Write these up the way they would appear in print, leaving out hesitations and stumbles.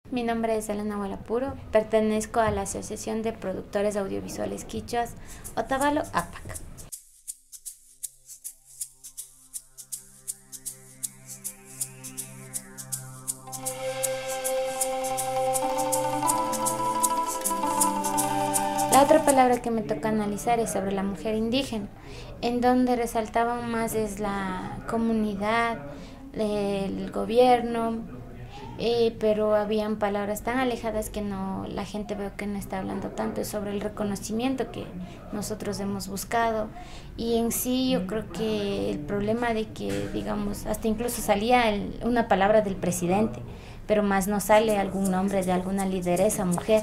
Mi nombre es Elena Hualapuro, pertenezco a la Asociación de Productores Audiovisuales Quichuas, Otavalo, APAC. La otra palabra que me toca analizar es sobre la mujer indígena, en donde resaltaban más es la comunidad, el gobierno, pero habían palabras tan alejadas que no, la gente veo que no está hablando tanto, es sobre el reconocimiento que nosotros hemos buscado. Y en sí yo creo que el problema de que, digamos, hasta incluso salía una palabra del presidente, pero más no sale algún nombre de alguna lideresa mujer.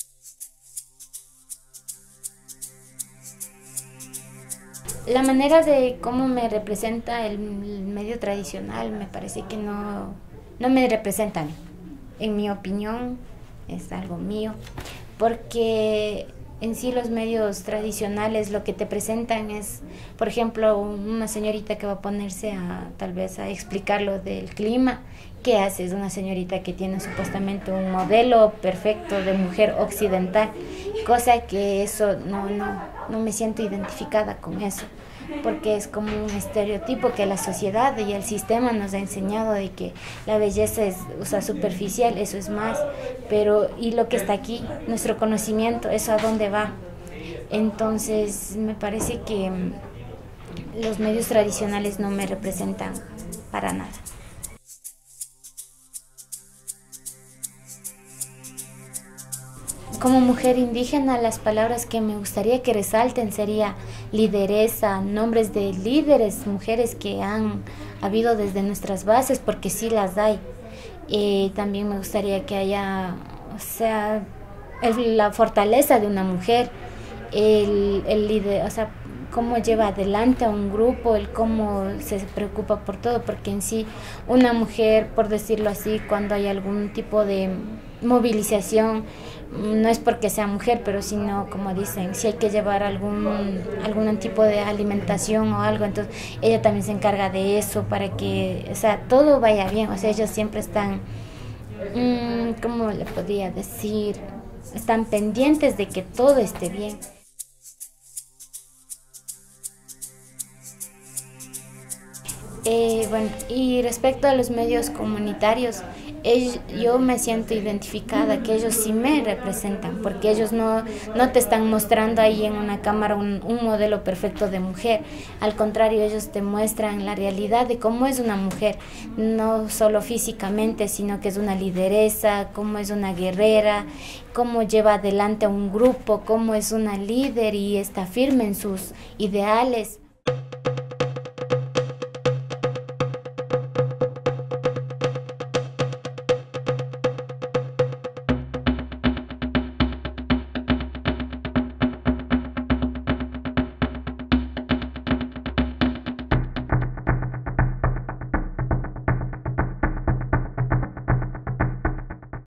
La manera de cómo me representa el medio tradicional me parece que no me representan. En mi opinión, es algo mío, porque en sí los medios tradicionales lo que te presentan es, por ejemplo, una señorita que va a ponerse tal vez a explicar lo del clima. ¿Qué hace? Es una señorita que tiene supuestamente un modelo perfecto de mujer occidental, cosa que eso no me siento identificada con eso, porque es como un estereotipo que la sociedad y el sistema nos ha enseñado de que la belleza es, o sea, superficial, eso es más, pero y lo que está aquí, nuestro conocimiento, eso a dónde va. Entonces me parece que los medios tradicionales no me representan para nada. Como mujer indígena, las palabras que me gustaría que resalten sería lideresa, nombres de líderes, mujeres que han habido desde nuestras bases, porque sí las hay. También me gustaría que haya, o sea, la fortaleza de una mujer, el líder, o sea, cómo lleva adelante a un grupo, el cómo se preocupa por todo, porque en sí una mujer, por decirlo así, cuando hay algún tipo de movilización, no es porque sea mujer, pero sino, como dicen, si hay que llevar algún tipo de alimentación o algo, entonces ella también se encarga de eso para que, o sea, todo vaya bien. O sea, ellos siempre están, ¿cómo le podría decir? Están pendientes de que todo esté bien. Bueno, y respecto a los medios comunitarios, yo me siento identificada, que ellos sí me representan, porque ellos no te están mostrando ahí en una cámara un modelo perfecto de mujer. Al contrario, ellos te muestran la realidad de cómo es una mujer, no solo físicamente, sino que es una lideresa, cómo es una guerrera, cómo lleva adelante a un grupo, cómo es una líder y está firme en sus ideales.